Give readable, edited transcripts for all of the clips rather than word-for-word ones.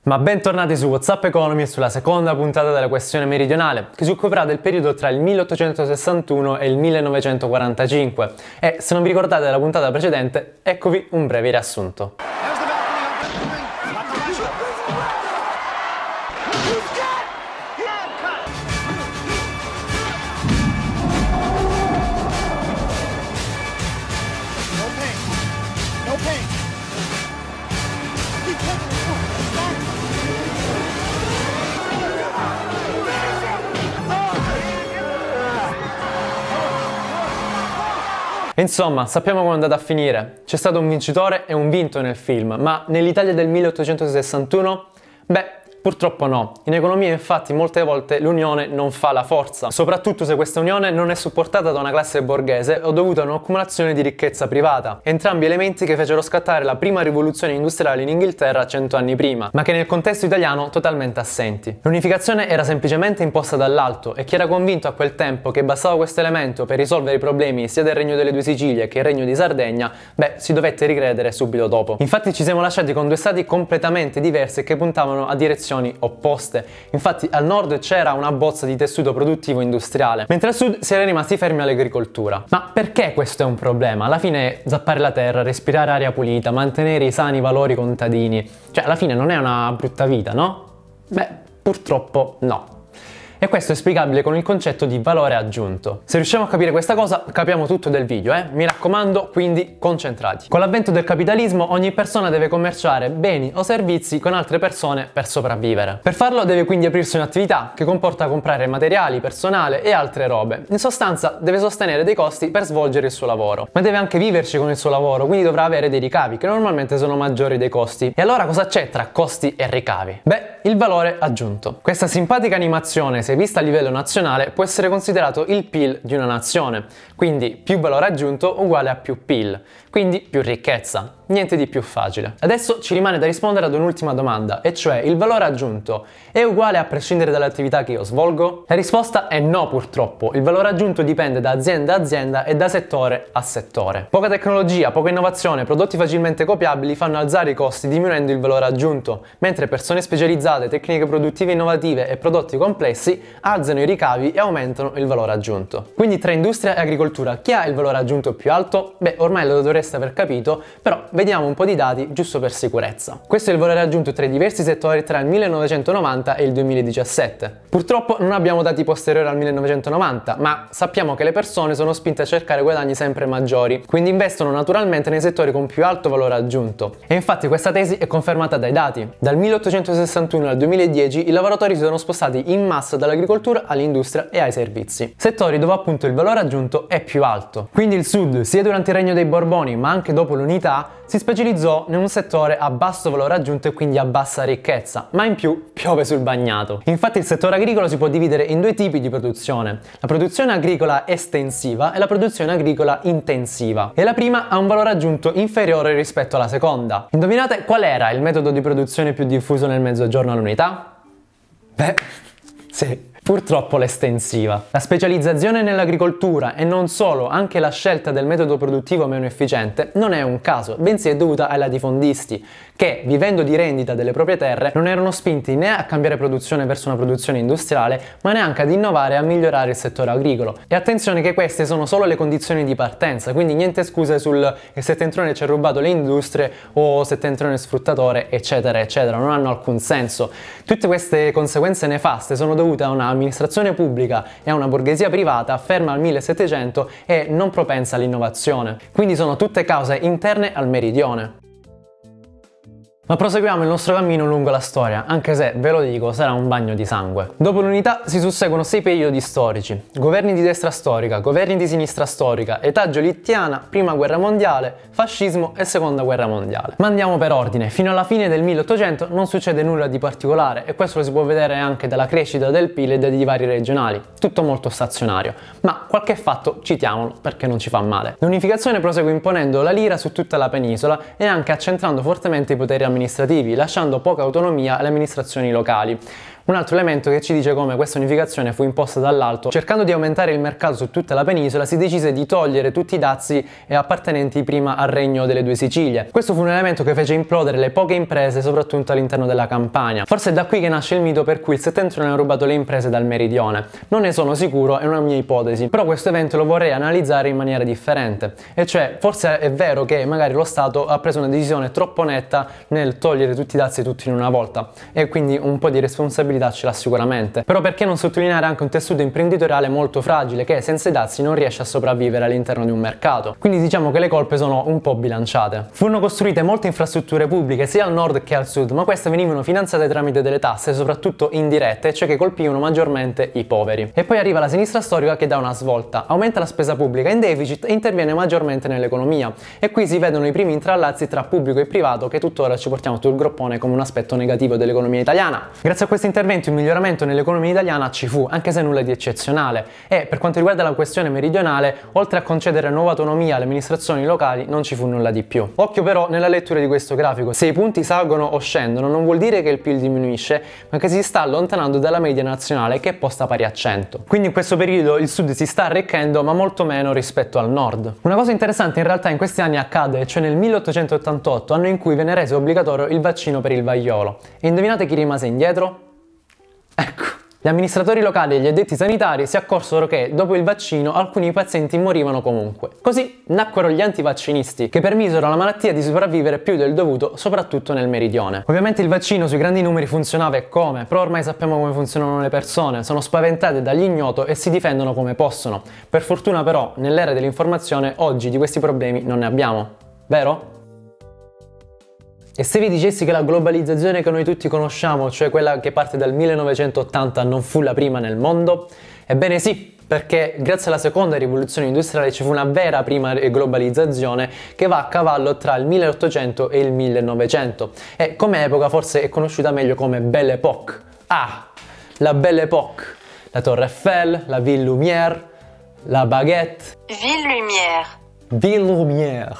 Ma bentornati su WhatsApp Economy e sulla seconda puntata della questione meridionale, che si occuperà del periodo tra il 1861 e il 1945. E se non vi ricordate della puntata precedente, eccovi un breve riassunto. Insomma, sappiamo come è andata a finire. C'è stato un vincitore e un vinto nel film, ma nell'Italia del 1861? Beh, purtroppo no. In economia infatti molte volte l'unione non fa la forza, soprattutto se questa unione non è supportata da una classe borghese o dovuta a un'accumulazione di ricchezza privata, entrambi elementi che fecero scattare la prima rivoluzione industriale in Inghilterra 100 anni prima, ma che nel contesto italiano totalmente assenti. L'unificazione era semplicemente imposta dall'alto e chi era convinto a quel tempo che bastava questo elemento per risolvere i problemi sia del Regno delle Due Sicilie che il Regno di Sardegna, beh, si dovette ricredere subito dopo. Infatti ci siamo lasciati con due stati completamente diversi che puntavano a direzioni opposte. Infatti al nord c'era una bozza di tessuto produttivo industriale, mentre al sud si era rimasti fermi all'agricoltura. Ma perché questo è un problema? Alla fine zappare la terra, respirare aria pulita, mantenere i sani valori contadini, cioè alla fine non è una brutta vita, no? Beh, purtroppo no. E questo è spiegabile con il concetto di valore aggiunto. Se riusciamo a capire questa cosa, capiamo tutto del video, Mi raccomando, quindi concentrati. Con l'avvento del capitalismo, ogni persona deve commerciare beni o servizi con altre persone per sopravvivere. Per farlo deve quindi aprirsi un'attività che comporta comprare materiali, personale e altre robe. In sostanza, deve sostenere dei costi per svolgere il suo lavoro. Ma deve anche viverci con il suo lavoro, quindi dovrà avere dei ricavi, che normalmente sono maggiori dei costi. E allora cosa c'è tra costi e ricavi? Beh, il valore aggiunto. Questa simpatica animazione, se vista a livello nazionale, può essere considerato il PIL di una nazione, quindi più valore aggiunto uguale a più PIL, quindi più ricchezza. Niente di più facile. Adesso ci rimane da rispondere ad un'ultima domanda, e cioè il valore aggiunto è uguale a prescindere dall'attività che io svolgo? La risposta è no, purtroppo. Il valore aggiunto dipende da azienda a azienda e da settore a settore. Poca tecnologia, poca innovazione, prodotti facilmente copiabili fanno alzare i costi diminuendo il valore aggiunto, mentre persone specializzate, tecniche produttive innovative e prodotti complessi alzano i ricavi e aumentano il valore aggiunto. Quindi tra industria e agricoltura chi ha il valore aggiunto più alto? Beh, ormai lo dovreste aver capito, però vediamo un po' di dati giusto per sicurezza. Questo è il valore aggiunto tra i diversi settori tra il 1990 e il 2017. Purtroppo non abbiamo dati posteriori al 1990, ma sappiamo che le persone sono spinte a cercare guadagni sempre maggiori, quindi investono naturalmente nei settori con più alto valore aggiunto. E infatti questa tesi è confermata dai dati. Dal 1861 al 2010 i lavoratori si sono spostati in massa dall'agricoltura all'industria e ai servizi, settori dove appunto il valore aggiunto è più alto. Quindi il Sud, sia durante il regno dei Borboni ma anche dopo l'unità, si specializzò in un settore a basso valore aggiunto e quindi a bassa ricchezza, ma in più piove sul bagnato. Infatti il settore agricolo si può dividere in due tipi di produzione: la produzione agricola estensiva e la produzione agricola intensiva. E la prima ha un valore aggiunto inferiore rispetto alla seconda. Indovinate qual era il metodo di produzione più diffuso nel Mezzogiorno all'unità? Beh, sì. Purtroppo l'estensiva. La specializzazione nell'agricoltura e non solo, anche la scelta del metodo produttivo meno efficiente non è un caso, bensì è dovuta ai latifondisti che, vivendo di rendita delle proprie terre, non erano spinti né a cambiare produzione verso una produzione industriale, ma neanche ad innovare e a migliorare il settore agricolo. E attenzione che queste sono solo le condizioni di partenza, quindi niente scuse sul il settentrione ci ha rubato le industrie o settentrione sfruttatore, eccetera, eccetera, non hanno alcun senso. Tutte queste conseguenze nefaste sono dovute a una amministrazione pubblica e a una borghesia privata ferma al 1700 e non propensa all'innovazione. Quindi sono tutte cause interne al meridione. Ma proseguiamo il nostro cammino lungo la storia, anche se, ve lo dico, sarà un bagno di sangue. Dopo l'unità si susseguono 6 periodi storici: governi di destra storica, governi di sinistra storica, età giolittiana, prima guerra mondiale, fascismo e seconda guerra mondiale. Ma andiamo per ordine. Fino alla fine del 1800 non succede nulla di particolare e questo lo si può vedere anche dalla crescita del PIL e dei divari regionali. Tutto molto stazionario. Ma qualche fatto citiamolo perché non ci fa male. L'unificazione prosegue imponendo la lira su tutta la penisola e anche accentrando fortemente i poteri amministrativi, lasciando poca autonomia alle amministrazioni locali. Un altro elemento che ci dice come questa unificazione fu imposta dall'alto, cercando di aumentare il mercato su tutta la penisola, si decise di togliere tutti i dazi appartenenti prima al regno delle due Sicilie. Questo fu un elemento che fece implodere le poche imprese, soprattutto all'interno della Campania. Forse è da qui che nasce il mito per cui il settentrione ha rubato le imprese dal meridione. Non ne sono sicuro, è una mia ipotesi, però questo evento lo vorrei analizzare in maniera differente, e cioè forse è vero che magari lo Stato ha preso una decisione troppo netta nel togliere tutti i dazi tutti in una volta, e quindi un po' di responsabilità ce l'ha sicuramente. Però perché non sottolineare anche un tessuto imprenditoriale molto fragile che senza i dazi non riesce a sopravvivere all'interno di un mercato? Quindi diciamo che le colpe sono un po' bilanciate. Furono costruite molte infrastrutture pubbliche sia al nord che al sud, ma queste venivano finanziate tramite delle tasse, soprattutto indirette, cioè che colpivano maggiormente i poveri. E poi arriva la sinistra storica che dà una svolta, aumenta la spesa pubblica in deficit e interviene maggiormente nell'economia. E qui si vedono i primi intrallazzi tra pubblico e privato che tuttora ci portiamo sul groppone come un aspetto negativo dell'economia italiana. Grazie a questi interventi un miglioramento nell'economia italiana ci fu, anche se nulla di eccezionale. E per quanto riguarda la questione meridionale, oltre a concedere nuova autonomia alle amministrazioni locali, non ci fu nulla di più. Occhio però nella lettura di questo grafico: se i punti salgono o scendono non vuol dire che il PIL diminuisce, ma che si sta allontanando dalla media nazionale, che è posta pari a 100. Quindi in questo periodo il sud si sta arricchendo, ma molto meno rispetto al nord. Una cosa interessante in realtà in questi anni accade, cioè nel 1888, anno in cui venne reso obbligatorio il vaccino per il vaiolo. E indovinate chi rimase indietro? Ecco, gli amministratori locali e gli addetti sanitari si accorsero che dopo il vaccino alcuni pazienti morivano comunque. Così nacquero gli antivaccinisti, che permisero alla malattia di sopravvivere più del dovuto, soprattutto nel meridione. Ovviamente il vaccino sui grandi numeri funzionava e come, però ormai sappiamo come funzionano le persone, sono spaventate dall'ignoto e si difendono come possono. Per fortuna però, nell'era dell'informazione, oggi di questi problemi non ne abbiamo, vero? E se vi dicessi che la globalizzazione che noi tutti conosciamo, cioè quella che parte dal 1980, non fu la prima nel mondo? Ebbene sì, perché grazie alla seconda rivoluzione industriale ci fu una vera prima globalizzazione che va a cavallo tra il 1800 e il 1900, e come epoca forse è conosciuta meglio come Belle Époque. Ah, la Belle Époque, la Torre Eiffel, la Ville Lumière, la baguette. Ville Lumière. Ville Lumière.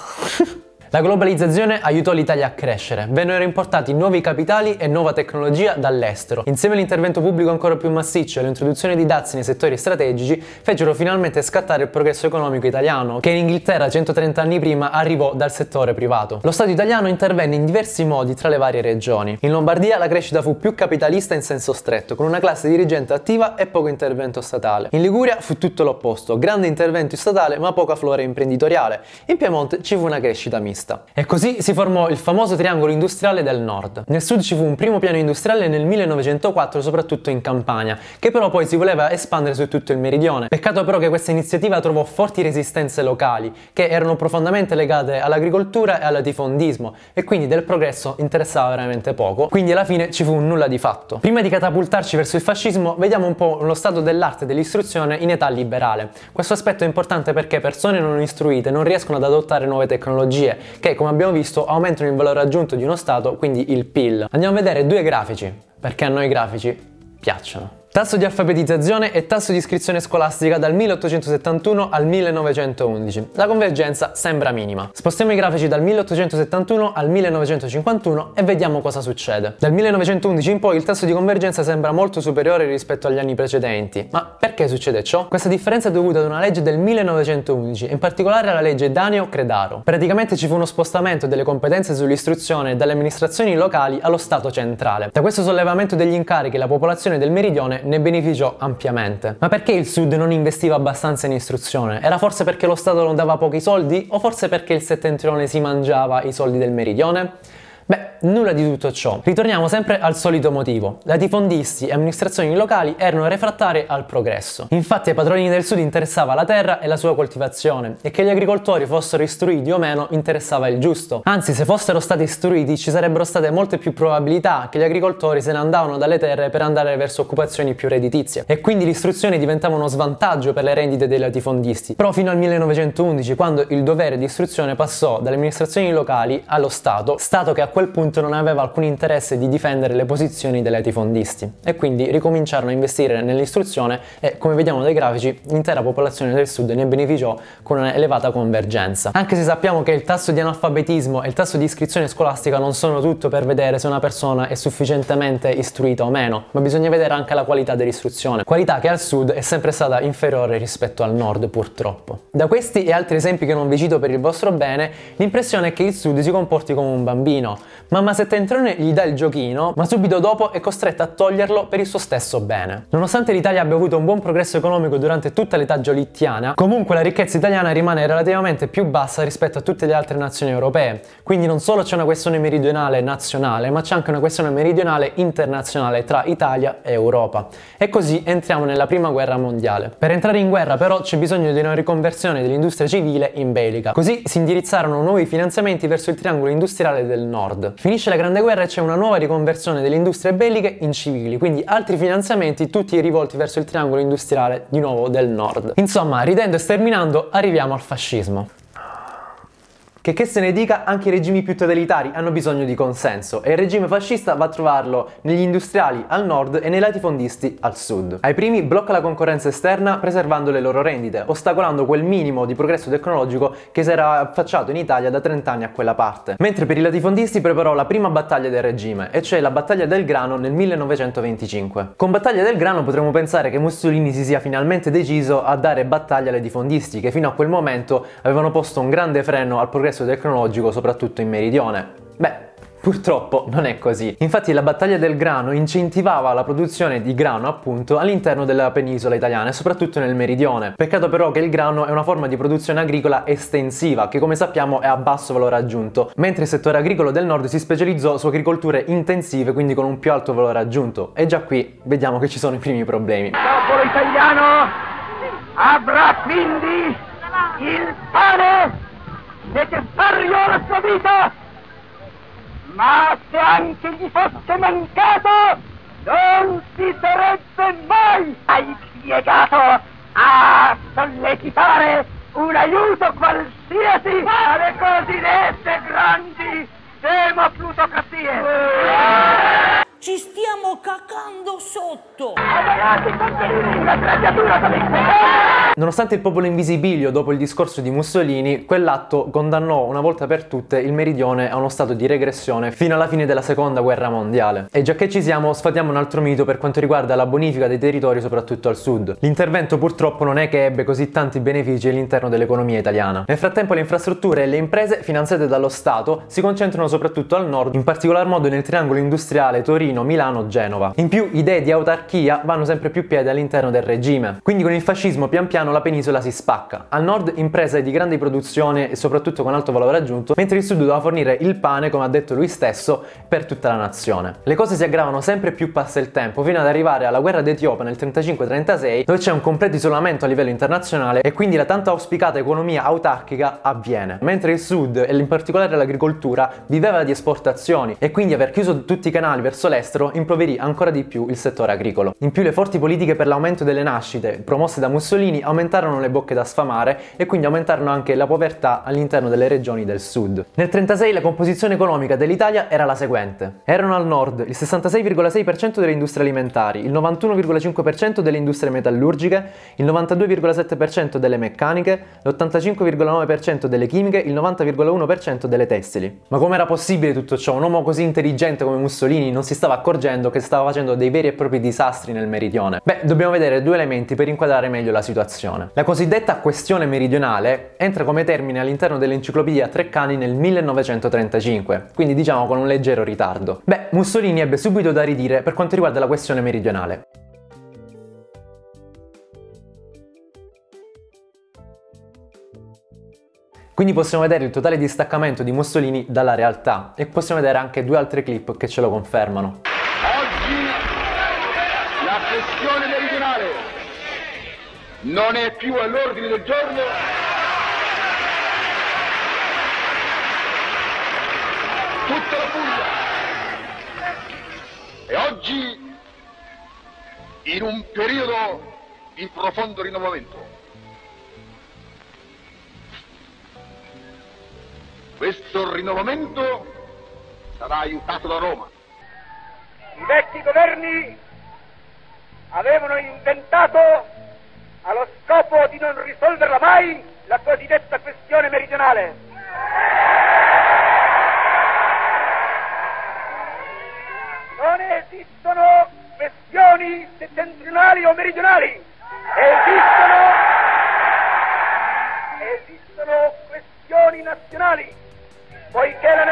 La globalizzazione aiutò l'Italia a crescere, vennero importati nuovi capitali e nuova tecnologia dall'estero. Insieme all'intervento pubblico ancora più massiccio e all'introduzione di dazi nei settori strategici, fecero finalmente scattare il progresso economico italiano, che in Inghilterra 130 anni prima arrivò dal settore privato. Lo Stato italiano intervenne in diversi modi tra le varie regioni. In Lombardia la crescita fu più capitalista in senso stretto, con una classe dirigente attiva e poco intervento statale. In Liguria fu tutto l'opposto, grande intervento statale ma poca flora imprenditoriale. In Piemonte ci fu una crescita mista. E così si formò il famoso triangolo industriale del nord. Nel sud ci fu un primo piano industriale nel 1904, soprattutto in Campania, che però poi si voleva espandere su tutto il meridione. Peccato però che questa iniziativa trovò forti resistenze locali, che erano profondamente legate all'agricoltura e al latifondismo, e quindi del progresso interessava veramente poco, quindi alla fine ci fu un nulla di fatto. Prima di catapultarci verso il fascismo, vediamo un po' lo stato dell'arte e dell'istruzione in età liberale. Questo aspetto è importante perché persone non istruite non riescono ad adottare nuove tecnologie, che come abbiamo visto aumentano il valore aggiunto di uno Stato, quindi il PIL. Andiamo a vedere due grafici, perché a noi i grafici piacciono. Tasso di alfabetizzazione e tasso di iscrizione scolastica dal 1871 al 1911. La convergenza sembra minima. Spostiamo i grafici dal 1871 al 1951 e vediamo cosa succede. Dal 1911 in poi il tasso di convergenza sembra molto superiore rispetto agli anni precedenti. Ma perché succede ciò? Questa differenza è dovuta ad una legge del 1911, in particolare alla legge Danio-Credaro. Praticamente ci fu uno spostamento delle competenze sull'istruzione dalle amministrazioni locali allo Stato centrale. Da questo sollevamento degli incarichi la popolazione del meridione ne beneficiò ampiamente. Ma perché il sud non investiva abbastanza in istruzione? Era forse perché lo Stato non dava pochi soldi? O forse perché il settentrione si mangiava i soldi del meridione? Beh, nulla di tutto ciò. Ritorniamo sempre al solito motivo. Latifondisti e amministrazioni locali erano refrattari al progresso. Infatti ai padroni del sud interessava la terra e la sua coltivazione, e che gli agricoltori fossero istruiti o meno interessava il giusto. Anzi, se fossero stati istruiti ci sarebbero state molte più probabilità che gli agricoltori se ne andavano dalle terre per andare verso occupazioni più redditizie, e quindi l'istruzione diventava uno svantaggio per le rendite dei latifondisti. Però fino al 1911, quando il dovere di istruzione passò dalle amministrazioni locali allo Stato che a quel punto non aveva alcun interesse di difendere le posizioni dei latifondisti e quindi ricominciarono a investire nell'istruzione e, come vediamo dai grafici, l'intera popolazione del sud ne beneficiò con una elevata convergenza. Anche se sappiamo che il tasso di analfabetismo e il tasso di iscrizione scolastica non sono tutto per vedere se una persona è sufficientemente istruita o meno, ma bisogna vedere anche la qualità dell'istruzione, qualità che al sud è sempre stata inferiore rispetto al nord, purtroppo. Da questi e altri esempi che non vi cito per il vostro bene, l'impressione è che il sud si comporti come un bambino. Mamma settentrione gli dà il giochino, ma subito dopo è costretta a toglierlo per il suo stesso bene. Nonostante l'Italia abbia avuto un buon progresso economico durante tutta l'età giolittiana, comunque la ricchezza italiana rimane relativamente più bassa rispetto a tutte le altre nazioni europee. Quindi non solo c'è una questione meridionale nazionale, ma c'è anche una questione meridionale internazionale tra Italia e Europa. E così entriamo nella prima guerra mondiale. Per entrare in guerra però c'è bisogno di una riconversione dell'industria civile in bellica. Così si indirizzarono nuovi finanziamenti verso il triangolo industriale del nord. Finisce la Grande Guerra e c'è una nuova riconversione delle industrie belliche in civili, quindi altri finanziamenti tutti rivolti verso il triangolo industriale di nuovo del nord. Insomma, ridendo e sterminando, arriviamo al fascismo. Che se ne dica, anche i regimi più totalitari hanno bisogno di consenso e il regime fascista va a trovarlo negli industriali al nord e nei latifondisti al sud. Ai primi blocca la concorrenza esterna preservando le loro rendite, ostacolando quel minimo di progresso tecnologico che si era affacciato in Italia da 30 anni a quella parte. Mentre per i latifondisti preparò la prima battaglia del regime, e cioè la battaglia del grano nel 1925. Con battaglia del grano potremmo pensare che Mussolini si sia finalmente deciso a dare battaglia ai latifondisti, che fino a quel momento avevano posto un grande freno al progresso tecnologico soprattutto in meridione. Beh, purtroppo non è così. Infatti la battaglia del grano incentivava la produzione di grano appunto all'interno della penisola italiana e soprattutto nel meridione. Peccato però che il grano è una forma di produzione agricola estensiva che, come sappiamo, è a basso valore aggiunto, mentre il settore agricolo del nord si specializzò su agricolture intensive, quindi con un più alto valore aggiunto. E già qui vediamo che ci sono i primi problemi. Il popolo italiano avrà quindi il pane necessario alla sua vita, ma se anche gli fosse mancato non si sarebbe mai piegato a sollecitare un aiuto qualsiasi alle cosiddette grandi demoplutocrazie. Ci stiamo cacando sotto! Nonostante il popolo invisibilio, dopo il discorso di Mussolini, quell'atto condannò una volta per tutte il meridione a uno stato di regressione fino alla fine della seconda guerra mondiale. E già che ci siamo, sfatiamo un altro mito per quanto riguarda la bonifica dei territori soprattutto al sud. L'intervento purtroppo non è che ebbe così tanti benefici all'interno dell'economia italiana. Nel frattempo le infrastrutture e le imprese finanziate dallo Stato si concentrano soprattutto al nord, in particolar modo nel triangolo industriale Torino, Milano, Genova. In più idee di autarchia vanno sempre più piede all'interno del regime. Quindi con il fascismo pian piano la penisola si spacca. Al nord imprese di grande produzione e soprattutto con alto valore aggiunto, mentre il sud doveva fornire il pane, come ha detto lui stesso, per tutta la nazione. Le cose si aggravano sempre più passa il tempo, fino ad arrivare alla guerra d'Etiopia nel 35-36, dove c'è un completo isolamento a livello internazionale e quindi la tanto auspicata economia autarchica avviene. Mentre il sud, e in particolare l'agricoltura, viveva di esportazioni e quindi aver chiuso tutti i canali verso l'estero impoverì ancora di più il settore agricolo. In più le forti politiche per l'aumento delle nascite promosse da Mussolini aumentarono le bocche da sfamare e quindi aumentarono anche la povertà all'interno delle regioni del sud. Nel 1936 la composizione economica dell'Italia era la seguente. Erano al nord il 66,6% delle industrie alimentari, il 91,5% delle industrie metallurgiche, il 92,7% delle meccaniche, l'85,9% delle chimiche, il 90,1% delle tessili. Ma com'era possibile tutto ciò? Un uomo così intelligente come Mussolini non si stava accorgendo che stava facendo dei veri e propri disastri nel meridione? Beh, dobbiamo vedere due elementi per inquadrare meglio la situazione. La cosiddetta questione meridionale entra come termine all'interno dell'enciclopedia Treccani nel 1935, quindi diciamo con un leggero ritardo. Beh, Mussolini ebbe subito da ridire per quanto riguarda la questione meridionale. Quindi possiamo vedere il totale distaccamento di Mussolini dalla realtà e possiamo vedere anche due altre clip che ce lo confermano. Oggi la questione meridionale non è più all'ordine del giorno, tutta la Puglia e oggi in un periodo di profondo rinnovamento. Questo rinnovamento sarà aiutato da Roma. I vecchi governi avevano inventato, allo scopo di non risolverla mai, la cosiddetta questione meridionale. Non esistono questioni settentrionali o meridionali, esistono questioni nazionali, poiché la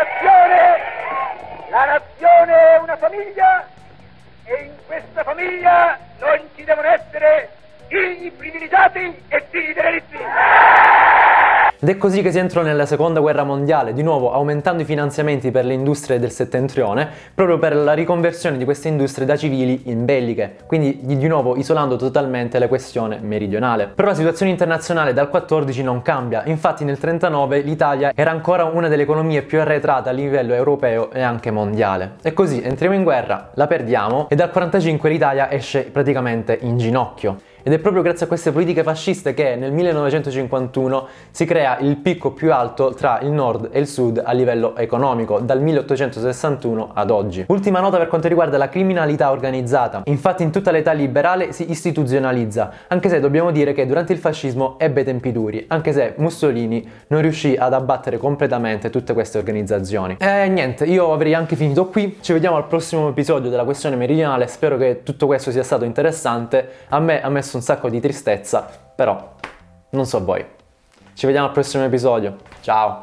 nazione è una famiglia e in questa famiglia non ci devono essere figli privilegiati e figli derelitti. Ed è così che si entrò nella seconda guerra mondiale, di nuovo aumentando i finanziamenti per le industrie del settentrione, proprio per la riconversione di queste industrie da civili in belliche, quindi di nuovo isolando totalmente la questione meridionale. Però la situazione internazionale dal 14 non cambia, infatti nel 39 l'Italia era ancora una delle economie più arretrate a livello europeo e anche mondiale. E così entriamo in guerra, la perdiamo e dal 45 l'Italia esce praticamente in ginocchio. Ed è proprio grazie a queste politiche fasciste che nel 1951 si crea il picco più alto tra il nord e il sud a livello economico, dal 1861 ad oggi. Ultima nota per quanto riguarda la criminalità organizzata. Infatti in tutta l'età liberale si istituzionalizza, anche se dobbiamo dire che durante il fascismo ebbe tempi duri, anche se Mussolini non riuscì ad abbattere completamente tutte queste organizzazioni. E niente, io avrei anche finito qui, ci vediamo al prossimo episodio della questione meridionale, spero che tutto questo sia stato interessante, a me ha messo un sacco di tristezza, però non so voi. Ci vediamo al prossimo episodio. Ciao!